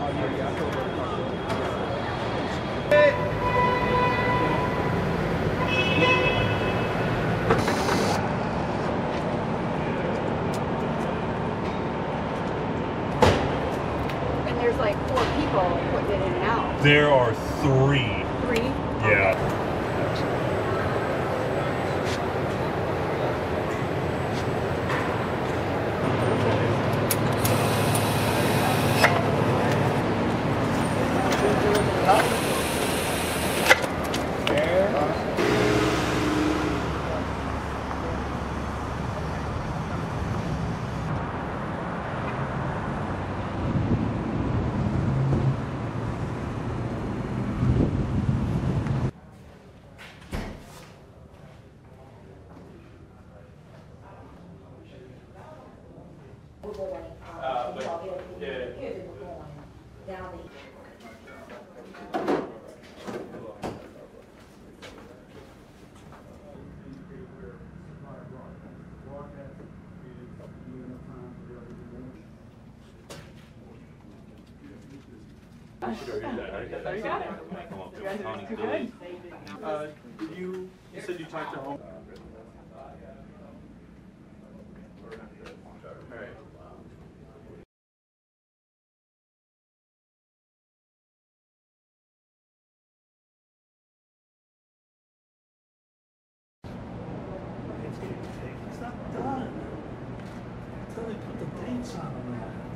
There's like 4 people putting it in and out. There are 3. 3? Yeah. You got it. You guys are too good. You said you talked to home. Alright. It's not done until they put the dates on them.